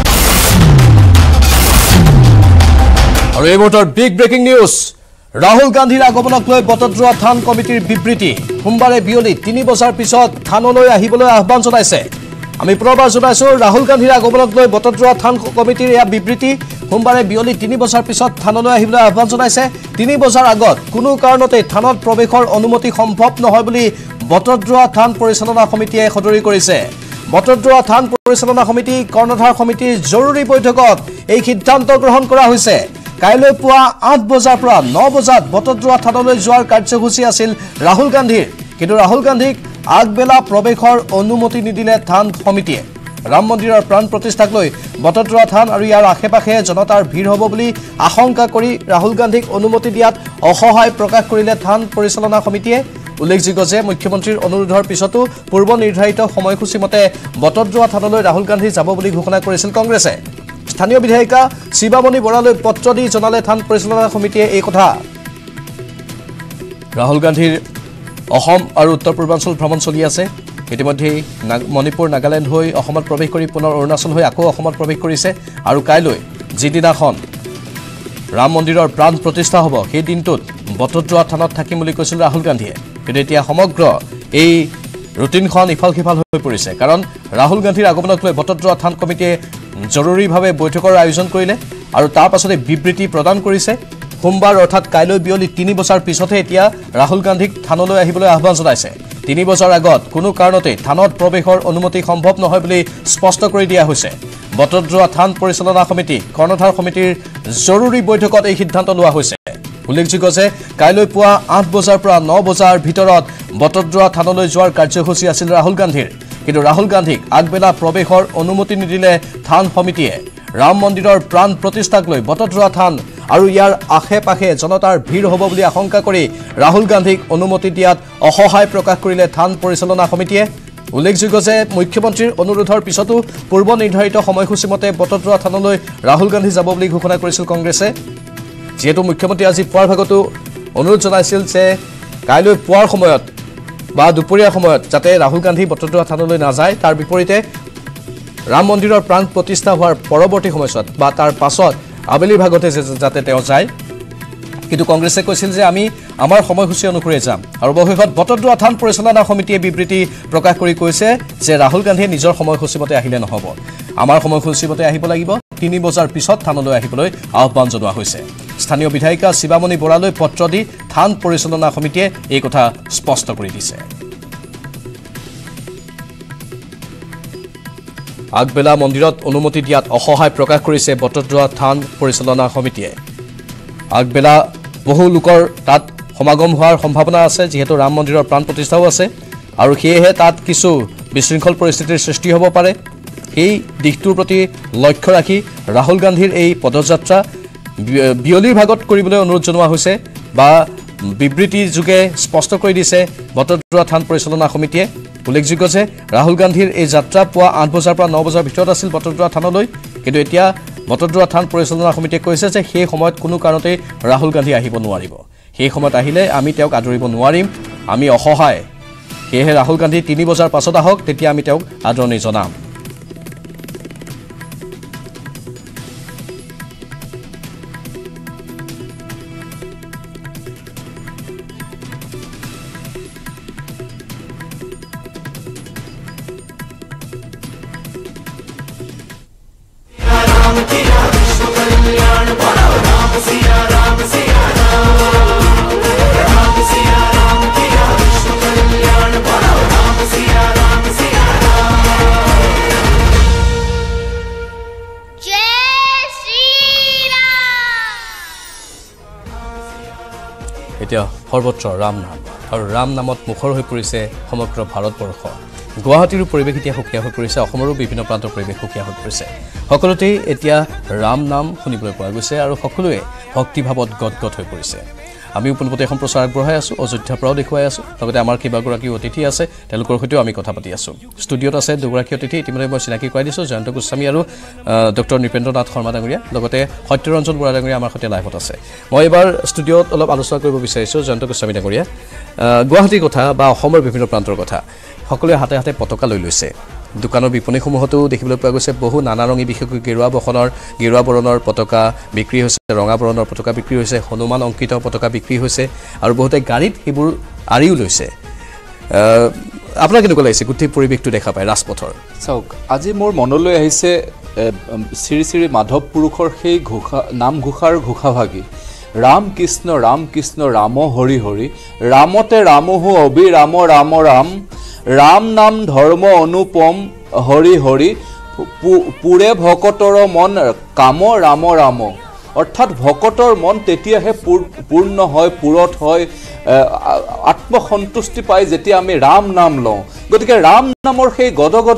और এই মুহূৰ্তৰ বিগ ব্ৰেকিং নিউজ। ৰাহুল গান্ধীৰ আগমনক লৈ বটদ্ৰৱা থান কমিটিৰ বিবৃতি। সোমবাৰে বিয়লি 3 বছৰ পিছত থানলৈ আহিবলৈ আহ্বান জনাইছে। আমি পুনৰবাৰ জনাইছো ৰাহুল গান্ধীৰ আগমনক লৈ বটদ্ৰৱা থান কমিটিৰ এয়া বিবৃতি। সোমবাৰে বিয়লি 3 বছৰ পিছত থানলৈ আহিবলৈ আহ্বান জনাইছে। 3 বছৰ আগত কোনো কাৰণতে থানত প্ৰৱেশৰ অনুমতি সম্ভৱ নহয় বুলি বটদ্ৰৱা থান পৰিচালনা সমিতিয়ে সদৰি কৰিছে। বটদ্ৰৱা থান পৰিচালনা সমিতি কৰ্ণধাৰ সমিতিৰ জৰুৰী বৈঠকত এই সিদ্ধান্ত গ্ৰহণ কৰা হৈছে। কাইলৈ পুৱা 8 বজাৰ পৰা 9 বজাত বটদ্ৰৱা থানলৈ যোৱাৰ কাৰ্যসূচী আছিল ৰাহুল গান্ধীৰ, কিন্তু ৰাহুল গান্ধীক আগবেলা প্ৰৱেশৰ অনুমতি নিদিলে থান সমিতিয়ে। ৰাম মন্দিৰৰ প্ৰাণ প্ৰতিষ্ঠাক লৈ বটদ্ৰৱা থান আৰু ইয়াৰ আশে পাশে জনতাৰ ভিৰ হ'ব বুলি আশংকা কৰি ৰাহুল গান্ধীক অনুমতি দিয়াত অসহায় প্ৰকাশ কৰিলে থান পৰিচালনা সমিতিয়ে। উল্লেখযোগ্য যে মুখ্যমন্ত্ৰীৰ অনুৰোধৰ পিছতো পূৰ্ব নিৰ্ধাৰিত সময়সূচী মতে বটদ্ৰৱা থানলৈ ৰাহুল গান্ধী যাব বুলি ঘোষণা কৰিছিল কংগ্ৰেছে। স্থানীয় বিধায়িকা শিৱামণি বৰালৈ পত্ৰ দি জনালে থান পৰিচালনা সমিতিয়ে এই কথা। ৰাহুল গান্ধীৰ অসম আৰু উত্তৰ পূৰ্বাঞ্চল ভ্ৰমণ চলি আছে। ইতিমধ্যে মণিপুৰ নাগালেণ্ড হৈ অসমত প্ৰৱেশ কৰি পুনৰ অৰুণাচল হৈ আকৌ অসমত প্ৰৱেশ কৰিছে। আৰু কাইলৈ যিদিনাখন ৰাম মন্দিৰৰ প্ৰাণ প্ৰতিষ্ঠা হ'ব সেই দিনটোত বটদ্ৰৱা থানত থাকিম বুলি কৈছিল ৰাহুল গান্ধীয়ে। কিন্তু এতিয়া সমগ্ৰ এই ৰুটিনখন ইফাল সিফাল হৈ পৰিছে, কাৰণ ৰাহুল গান্ধীৰ আগমনক লৈ বটদ্ৰৱা থান কমিটিয়ে জৰুৰীভাৱে বৈঠকৰ আয়োজন কৰিলে আৰু তাৰ পাছতে বিবৃতি প্ৰদান কৰিছে। সোমবাৰ অৰ্থাৎ কাইলৈ বিয়লি 3 বছৰ পিছতহে এতিয়া ৰাহুল গান্ধীক থানলৈ আহিবলৈ আহ্বান জনাইছে। 3 বছৰ আগত কোনো কাৰণতে থানত প্ৰৱেশৰ অনুমতি সম্ভৱ নহয় বুলি স্পষ্ট কৰি দিয়া হৈছে। বটদ্ৰৱা থান পৰিচালনা সমিতি কৰ্ণধাৰ সমিতিৰ জৰুৰী বৈঠকত এই সিদ্ধান্ত লোৱা হৈছে। উল্লেখযোগ্য যে কাইলৈ পুৱা 8 বজাৰ পৰা 9 বজাৰ ভিতৰত বটদ্ৰৱা থানলৈ যোৱাৰ কাৰ্যসূচী আছিল ৰাহুল গান্ধীৰ, কিন্তু ৰাহুল গান্ধীক আগবেলা প্ৰৱেশৰ অনুমতি নিদিলে থান সমিতিয়ে। ৰাম মন্দিৰৰ প্ৰাণ প্ৰতিষ্ঠাক লৈ বটদ্ৰৱা থান আৰু ইয়াৰ আশে পাশে জনতাৰ ভিৰ হ'ব বুলি আশংকা কৰি ৰাহুল গান্ধীক অনুমতি দিয়াত অসহায় প্ৰকাশ কৰিলে থান পৰিচালনা সমিতিয়ে। উল্লেখযোগ্য যে মুখ্যমন্ত্ৰীৰ অনুৰোধৰ পিছতো পূৰ্ব নিৰ্ধাৰিত সময়সূচী মতে বটদ্ৰৱা থানলৈ ৰাহুল গান্ধী যাব বুলি ঘোষণা কৰিছিল কংগ্ৰেছে। যিহেতু মুখ্যমন্ত্ৰী আজি পুৱাৰ ভাগতো অনুৰোধ জনাইছিল যে কাইলৈ পুৱাৰ সময়ত বা দুপৰীয়াৰ সময়ত যাতে ৰাহুল গান্ধী বটদ্ৰৱা থানলৈ নাযায়, তাৰ বিপৰীতে ৰাম মন্দিৰৰ প্ৰাণ প্ৰতিষ্ঠা হোৱাৰ পৰৱৰ্তী সময়ছোৱাত বা তাৰ পাছত আবেলিৰ ভাগতে যাতে তেওঁ যায়। কিন্তু কংগ্ৰেছে কৈছিল যে আমি আমাৰ সময়সূচী অনুসৰি যাম। আৰু অৱশেষত বটদ্ৰৱা থান পৰিচালনা সমিতিয়ে বিবৃতি প্ৰকাশ কৰি কৈছে যে ৰাহুল গান্ধীয়ে নিজৰ সময়সূচী মতে আহিলে নহ'ব, আমাৰ সময়সূচী মতে আহিব লাগিব। 3 বজাৰ পিছত থানলৈ আহিবলৈ আহ্বান জনোৱা হৈছে। স্থানীয় বিধায়িকা শিৱামণি বৰালৈ পত্ৰ দি থান পৰিচালনা সমিতিয়ে এই কথা স্পষ্ট কৰি দিছে। আগবেলা মন্দিৰত অনুমতি দিয়াত অসহায় প্ৰকাশ কৰিছে বটদ্ৰৱা থান পৰিচালনা সমিতিয়ে। আগবেলা বহু লোকৰ তাত সমাগম হোৱাৰ সম্ভাৱনা আছে, যিহেতু ৰাম মন্দিৰৰ প্ৰাণ প্ৰতিষ্ঠাও আছে আৰু সেয়েহে তাত কিছু বিশৃংখল পৰিস্থিতিৰ সৃষ্টি হ'ব পাৰে। সেই দিশটোৰ প্ৰতি লক্ষ্য ৰাখি ৰাহুল গান্ধীৰ এই পদযাত্ৰা বিয়লিৰ ভাগত কৰিবলৈ অনুৰোধ জনোৱা হৈছে বা বিবৃতি যোগে স্পষ্ট কৰি দিছে বটদ্ৰৱা থান পৰিচালনা সমিতিয়ে। উল্লেখযোগ্য যে ৰাহুল গান্ধীৰ এই যাত্ৰা পুৱা 8 বজাৰ পৰা 9 বজাৰ ভিতৰত আছিল বটদ্ৰৱা থানলৈ, কিন্তু এতিয়া বটদ্ৰৱা থান পৰিচালনা সমিতিয়ে কৈছে যে সেই সময়ত কোনো কাৰণতে ৰাহুল গান্ধী আহিব নোৱাৰিব। সেই সময়ত আহিলে আমি তেওঁক আদৰিব নোৱাৰিম, আমি অসহায়। সেয়েহে ৰাহুল গান্ধী 3 বজাৰ পাছত আহক, তেতিয়া আমি তেওঁক আদৰণি জনাম। राम किया विश्व कल्याण। बोलो राम सिया राम सिया राम। এতিয়া সৰ্বত্ৰ ৰাম নাম আৰু ৰাম নামত মুখৰ হৈ পৰিছে সমগ্ৰ ভাৰতবৰ্ষ গুৱাহাটীৰ পৰিৱেশ এতিয়া সুকীয়া হৈ পৰিছে অসমৰো বিভিন্ন প্ৰান্তৰ পৰিৱেশ সুকীয়া হৈ পৰিছে সকলোতে এতিয়া ৰাম নাম শুনিবলৈ পোৱা গৈছে আৰু সকলোৱে ভক্তিভাৱত গদগদ হৈ পৰিছে আমি পোনপটীয়া এখন প্ৰচাৰ আগবঢ়াই আছো অযোধ্যাৰ পৰাও দেখুৱাই আছো লগতে আমাৰ কেইবাগৰাকী অতিথি আছে তেওঁলোকৰ সৈতেও আমি কথা পাতি আছো ষ্টুডিঅ'ত আছে দুগৰাকী অতিথি ইতিমধ্যে মই চিনাকি কৰাই দিছোঁ জয়ন্ত গোস্বামী আৰু ডক্টৰ নৃপেন্দ্ৰ নাথ শৰ্মা ডাঙৰীয়া লগতে সত্যৰঞ্জন বৰা ডাঙৰীয়া আমাৰ সৈতে লাইভত আছে মই এবাৰ ষ্টুডিঅ'ত অলপ আলোচনা কৰিব বিচাৰিছোঁ জয়ন্ত গোস্বামী ডাঙৰীয়া গুৱাহাটীৰ কথা বা অসমৰ বিভিন্ন প্ৰান্তৰ কথা সকলোৱে হাতে হাতে পতাকা লৈ লৈছে দোকানৰ বিপণীসমূহতো দেখিবলৈ পোৱা গৈছে বহু নানা ৰঙী বিশেষকৈ গেৰুৱা বৰণৰ পতাকা বিক্ৰী হৈছে ৰঙা বৰণৰ পতাকা বিক্ৰী হৈছে হনুমান অংকিত পতাকা বিক্ৰী হৈছে আৰু বহুতে গাড়ীত সেইবোৰ আৰিও লৈছে আপোনাৰ কেনেকুৱা লাগিছে গোটেই পৰিৱেশটো দেখা পায় ৰাজপথৰ চাওক আজি মোৰ মনলৈ আহিছে শ্ৰী শ্ৰী মাধৱ পুৰুষৰ সেই নামঘোষাৰ ঘোষাভাগী ৰাম কৃষ্ণ ৰাম হৰি হৰি ৰামতে ৰামহু অবিৰাম ৰাম ৰাম ৰাম নাম ধৰ্ম অনুপম হৰি হৰি পুৰে ভকতৰ মন কাম ৰাম ৰাম অৰ্থাৎ ভকতৰ মন তেতিয়াহে পূৰ্ণ হয় পুৰত হয় আত্মসন্তুষ্টি পাই যেতিয়া আমি ৰাম নাম লওঁ গতিকে ৰাম নামৰ সেই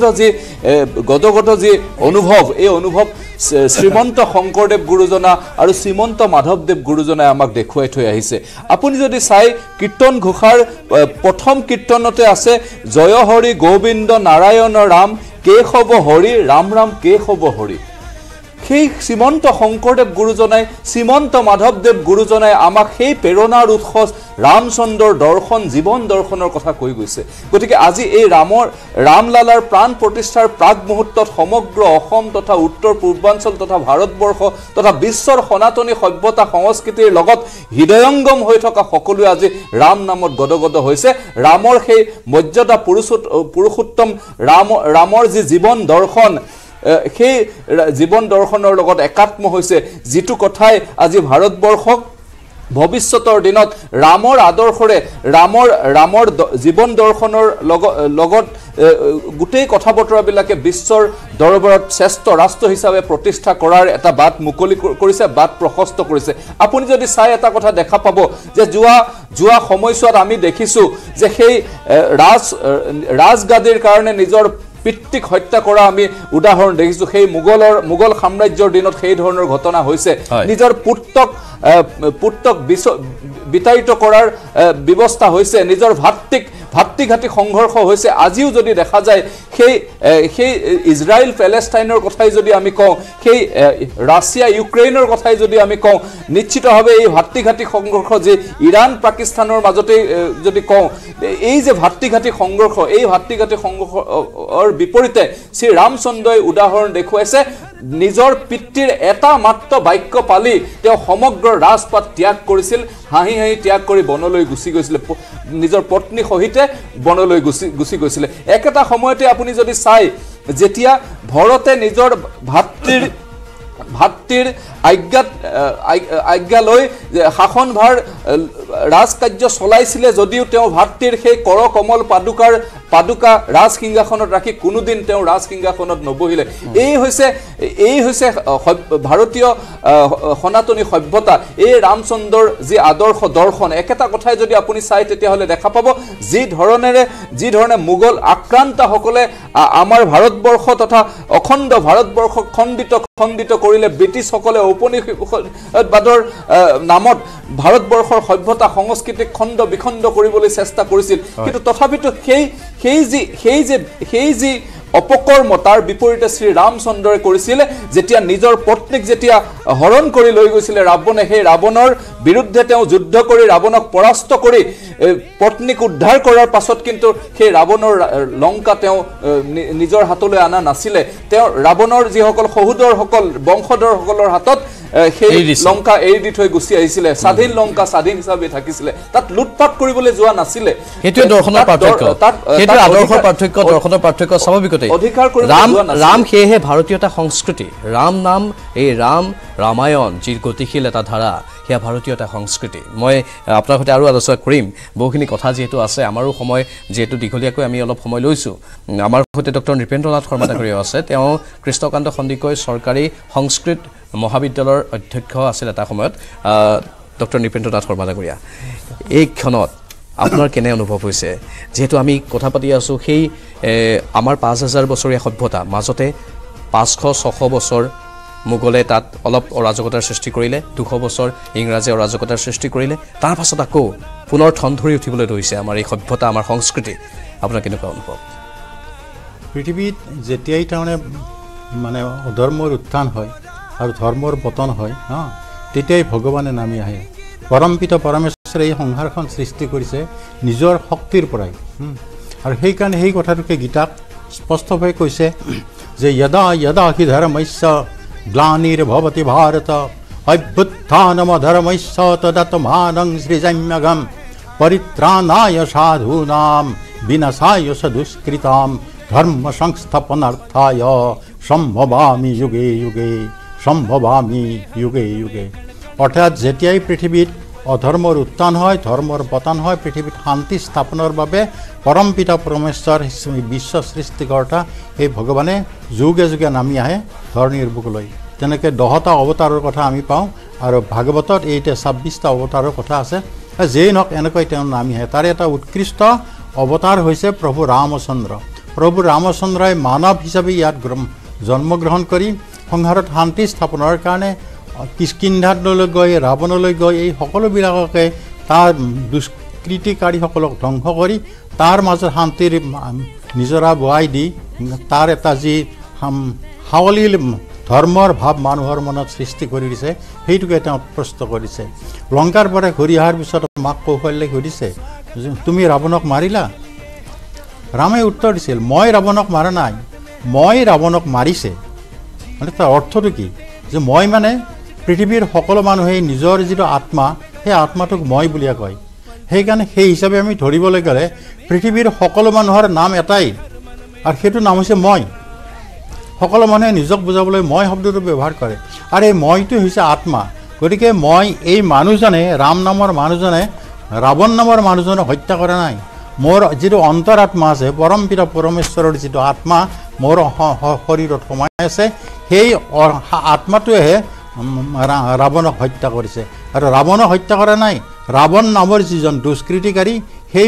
গদগদ যি অনুভৱ এই অনুভৱ শ্ৰীমন্ত শংকৰদেৱ গুৰুজনা আৰু শ্ৰীমন্ত মাধৱদেৱ গুৰুজনাই আমাক দেখুৱাই থৈ আহিছে আপুনি যদি চাই কীৰ্তন ঘোষাৰ প্ৰথম কীৰ্তনতে আছে জয় হৰি গোবিন্দ নাৰায়ণ ৰাম কেশৱ হৰি ৰাম ৰাম কেশৱ হৰি সেই শ্ৰীমন্ত শংকৰদেৱ গুৰুজনাই শ্ৰীমন্ত মাধৱদেৱ গুৰুজনাই আমাক সেই প্ৰেৰণাৰ উৎস ৰামচন্দ্ৰৰ দৰ্শন জীৱন দৰ্শনৰ কথা কৈ গৈছে গতিকে আজি এই ৰামলালাৰ প্ৰাণ প্ৰতিষ্ঠাৰ প্ৰাক মুহূৰ্তত সমগ্ৰ অসম তথা উত্তৰ পূৰ্বাঞ্চল তথা ভাৰতবৰ্ষ তথা বিশ্বৰ সনাতনী সভ্যতা সংস্কৃতিৰ লগত হৃদয়ংগম হৈ থকা সকলোৱে আজি ৰাম নামত গদগদ হৈছে ৰামৰ সেই মৰ্যাদা পুৰুষোত্তম ৰামৰ যি জীৱন দৰ্শন সেই জীৱন দৰ্শনৰ লগত একাত্ম হৈছে যিটো কথাই আজি ভাৰতবৰ্ষক ভৱিষ্যতৰ দিনত ৰামৰ আদৰ্শৰে ৰামৰ জীৱন দৰ্শনৰ লগত গোটেই কথা বতৰাবিলাকে বিশ্বৰ দৰবাৰত শ্ৰেষ্ঠ ৰাষ্ট্ৰ হিচাপে প্ৰতিষ্ঠা কৰাৰ এটা বাট মুকলি কৰিছে বাট প্ৰশস্ত কৰিছে আপুনি যদি চাই এটা কথা দেখা পাব যে যোৱা সময়ছোৱাত আমি দেখিছোঁ যে সেই ৰাজগাদীৰ কাৰণে নিজৰ পিতৃক হত্যা কৰা আমি উদাহৰণ দেখিছোঁ সেই মোগল সাম্ৰাজ্যৰ দিনত সেই ধৰণৰ ঘটনা হৈছে নিজৰ পুত্ৰক বিতাড়িত কৰাৰ ব্যৱস্থা হৈছে নিজৰ ভাতৃঘাতী সংঘৰ্ষ হৈছে আজিও যদি দেখা যায় সেই ইজৰাইল পেলেষ্টাইনৰ কথাই যদি আমি কওঁ সেই ৰাছিয়া ইউক্ৰেইনৰ কথাই যদি আমি কওঁ নিশ্চিতভাৱে এই ভাতৃঘাতী সংঘৰ্ষ যে ইৰাণ পাকিস্তানৰ মাজতে যদি কওঁ এই যে ভাতৃঘাতী সংঘৰ্ষ এই ভাতৃঘাতী সংঘৰ্ষৰ বিপৰীতে শ্ৰী ৰামচন্দ্ৰই উদাহৰণ দেখুৱাইছে নিজৰ পিতৃৰ এটা মাত্ৰ বাক্য পালি তেওঁ সমগ্ৰ ৰাজপাট ত্যাগ কৰিছিল হাঁহি হাঁহি ত্যাগ কৰি বনলৈ গুচি গৈছিল নিজৰ পত্নী সহিতে বনলৈ গুচি গৈছিল একেটা সময়তে আপুনি যদি চাই যেতিয়া ভৰতে নিজৰ ভাতৃৰ আজ্ঞা লৈ শাসনভাৰ ৰাজকাৰ্য চলাইছিলে যদিও তেওঁ ভাতৃৰ সেই কৰ কমল পাদুকা ৰাজসিংহাসনত ৰাখি কোনোদিন তেওঁ ৰাজসিংহাসনত নবহিলে এই হৈছে ভাৰতীয় সনাতনী সভ্যতা এই ৰামচন্দ্ৰৰ যি আদৰ্শ দৰ্শন একেটা কথাই যদি আপুনি চাই তেতিয়াহ'লে দেখা পাব যি ধৰণে মোগল আক্ৰান্তসকলে আমাৰ ভাৰতবৰ্ষ তথা অখণ্ড ভাৰতবৰ্ষক খণ্ডিত কৰিলে ব্ৰিটিছসকলে ঔপনিবেশবাদৰ নামত ভাৰতবৰ্ষৰ সভ্যতা সংস্কৃতিক খণ্ড বিখণ্ড কৰিবলৈ চেষ্টা কৰিছিল কিন্তু তথাপিতো সেই যি অপকৰ্ম তাৰ বিপৰীতে শ্ৰী ৰামচন্দ্ৰই কৰিছিল যেতিয়া নিজৰ পত্নীক যেতিয়া হৰণ কৰি লৈ গৈছিলে ৰাৱণে সেই ৰাৱণৰ বিৰুদ্ধে তেওঁ যুদ্ধ কৰি ৰাৱণক পৰাস্ত কৰি পত্নীক উদ্ধাৰ কৰাৰ পাছত কিন্তু সেই ৰাৱণৰ লংকা তেওঁ নিজৰ হাতলৈ অনা নাছিলে তেওঁ ৰাৱণৰ যিসকল সহোদৰসকল বংশধৰসকলৰ হাতত সেই লংকা এৰি দি থৈ গুচি আহিছিলে স্বাধীন লংকা স্বাধীন হিচাপে থাকিছিলে তাত লুটপাট কৰিবলৈ যোৱা নাছিলে সেইটোৱে দৰ্শনৰ পাৰ্থক্য সেইটো আদৰ্শৰ পাৰ্থক্য স্বাভাৱিকতে ৰাম সেয়েহে ভাৰতীয়তা সংস্কৃতি ৰাম নাম এই ৰামায়ণ যি গতিশীল এটা ধাৰা সেয়া ভাৰতীয়তা সংস্কৃতি মই আপোনাৰ সৈতে আৰু আলোচনা কৰিম বহুখিনি কথা যিহেতু আছে আমাৰো সময় যিহেতু দীঘলীয়াকৈ আমি অলপ সময় লৈছোঁ আমাৰ সৈতে ডক্টৰ নৃপেন্দ্ৰ নাথ শৰ্মা ডাঙৰীয়া আছে তেওঁ কৃষ্ণকান্ত সন্দিকৈ চৰকাৰী সংস্কৃত মহাবিদ্যালয়ৰ অধ্যক্ষ আছিল এটা সময়ত ডক্টৰ নৃপেন্দ্ৰ নাথ শৰ্মা ডাঙৰীয়া এই ক্ষণত আপোনাৰ কেনে অনুভৱ হৈছে যেহেতু আমি কথা পাতি আছোঁ সেই আমাৰ 5000 বছৰীয়া সভ্যতা মাজতে 500-600 বছৰ মোগলে তাত অলপ অৰাজকতাৰ সৃষ্টি কৰিলে 200 বছৰ ইংৰাজে অৰাজকতাৰ সৃষ্টি কৰিলে তাৰ পাছত আকৌ পুনৰ ঠন ধৰি উঠিবলৈ ধৰিছে আমাৰ এই সভ্যতা আমাৰ সংস্কৃতি আপোনাৰ কেনেকুৱা অনুভৱ পৃথিৱীত যেতিয়াই তাৰমানে মানে অধৰ্মৰ উত্থান হয় আৰু ধৰ্মৰ পতন হয় তেতিয়াই ভগৱানে নামি আহে পৰমপিতা পৰমেশ্বৰে এই সংসাৰখন সৃষ্টি কৰিছে নিজৰ শক্তিৰ পৰাই আৰু সেইকাৰণে সেই কথাটোকে গীতাত স্পষ্টভাৱে কৈছে যে যদা যদা হি ধৰ্মস্য গ্লানিৰ্ভৱতি ভাৰত অভ্যুত্থানমধৰ্মস্য তদাত্মানং সৃজাম্যহম পৰিত্ৰাণায় সাধূনাম বিনাশায় সদুষ্কৃতাম ধৰ্ম সংস্থাপনাर्थाय সম্ভৱামি যুগে যুগে সম্ভৱামি যুগে যুগে অৰ্থাৎ যেতিয়াই পৃথিৱীত অধৰ্মৰ উত্থান হয় ধৰ্মৰ পতন হয় পৃথিৱীত শান্তি স্থাপনৰ বাবে পৰমপিতা পৰমেশ্বৰ বিশ্ব সৃষ্টিকৰ্তা এই ভগৱানে যুগে যুগে নামি আহে ধৰণীৰ বুকলৈ তেনেকৈ 10টা অৱতাৰৰ কথা আমি পাওঁ আৰু ভাগৱতত এইটা 26টা অৱতাৰৰ কথা আছে যেই নহওক এনেকৈ তেওঁ নামি আহে তাৰ এটা উৎকৃষ্ট অৱতাৰ হৈছে প্ৰভু ৰামচন্দ্ৰ প্ৰভু ৰামচন্দ্ৰই মানৱ হিচাপে ইয়াত জন্মগ্ৰহণ কৰি সংসাৰত শান্তি স্থাপনৰ কাৰণে কিষ্কিন্ধালৈ গৈ ৰাৱণলৈ গৈ এই সকলোবিলাককে তাৰ দুষ্কৃতিকাৰীসকলক ধ্বংস কৰি তাৰ মাজত শান্তিৰ নিজৰা বোৱাই দি তাৰ এটা যি হাৱলী ধৰ্মৰ ভাৱ মানুহৰ মনত সৃষ্টি কৰি দিছে সেইটোকে তেওঁ প্ৰস্তুত কৰিছে লংকাৰ পৰা ঘূৰি অহাৰ পিছত মাক কৌশল্যই সুধিছে তুমি ৰাৱণক মাৰিলা ৰামে উত্তৰ দিছিল মই ৰাৱণক মাৰা নাই মই ৰাৱণক মাৰিছে মানে তাৰ অৰ্থটো কি যে মই মানে পৃথিৱীৰ সকলো মানুহে নিজৰ যিটো আত্মা সেই আত্মাটোক মই বুলিয়া কয় সেইকাৰণে সেই হিচাপে আমি ধৰিবলৈ গ'লে পৃথিৱীৰ সকলো মানুহৰ নাম এটাই আৰু সেইটো নাম হৈছে মই সকলো মানুহে নিজক বুজাবলৈ মই শব্দটো ব্যৱহাৰ কৰে আৰু এই মইটো হৈছে আত্মা গতিকে মই এই মানুহজনে ৰাম নামৰ মানুহজনে ৰাৱণ নামৰ মানুহজনক হত্যা কৰা নাই মোৰ যিটো অন্তৰাত্মা আছে পৰমপিতা পৰমেশ্বৰৰ যিটো আত্মা মোৰ শৰীৰত সোমাই আছে সেই আত্মাটোৱে ৰাৱণক হত্যা কৰিছে আৰু ৰাৱণক হত্যা কৰা নাই ৰাৱণ নামৰ যিজন দুষ্কৃতিকাৰী সেই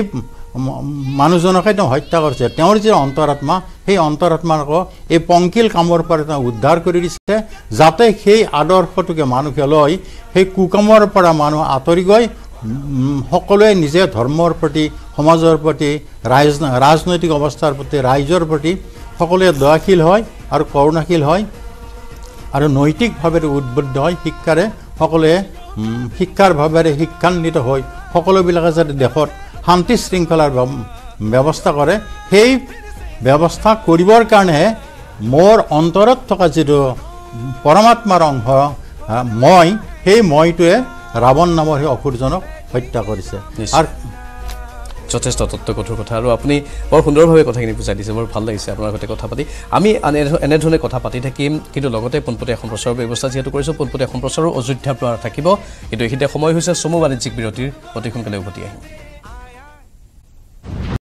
মানুহজনকে তেওঁ হত্যা কৰিছে তেওঁৰ যি অন্তৰাত্মা সেই অন্তৰাত্মাক এই পংকিল কামৰ পৰা তেওঁ উদ্ধাৰ কৰি দিছে যাতে সেই আদৰ্শটোকে মানুহে লৈ সেই কুকামৰ পৰা মানুহ আঁতৰি গৈ সকলোৱে নিজে ধৰ্মৰ প্ৰতি সমাজৰ প্ৰতি ৰাজনৈতিক অৱস্থাৰ প্ৰতি ৰাইজৰ প্ৰতি সকলোৱে দয়াশীল হয় আৰু কৰুণাশীল হয় আৰু নৈতিকভাৱে উদ্বুদ্ধ হয় শিক্ষাৰে সকলোৱে শিক্ষাৰ ভাৱেৰে শিক্ষান্বিত হৈ সকলোবিলাকে যাতে দেশত শান্তি শৃংখলাৰ ব্যৱস্থা কৰে সেই ব্যৱস্থা কৰিবৰ কাৰণেহে মোৰ অন্তৰত থকা যিটো পৰমাত্মাৰ অংশ মই সেই মইটোৱে ৰাৱণ নামৰ সেই অসুৰজনক হত্যা কৰিছে আৰু যথেষ্ট তত্ত্বগধুৰ কথা আৰু আপুনি বৰ সুন্দৰভাৱে কথাখিনি বুজাই দিছে বৰ ভাল লাগিছে আপোনাৰ সৈতে কথা পাতি আমি এনেধৰণে কথা পাতি থাকিম কিন্তু লগতে পোনপটীয়া সম্প্ৰচাৰৰ ব্যৱস্থা যিহেতু কৰিছোঁ পোনপটীয়া সম্প্ৰচাৰো অযোধ্যাৰ পৰা থাকিব কিন্তু এইখিনিতে সময় হৈছে চমু বাণিজ্যিক বিৰতিৰ অতি সোনকালে উভতি আহিম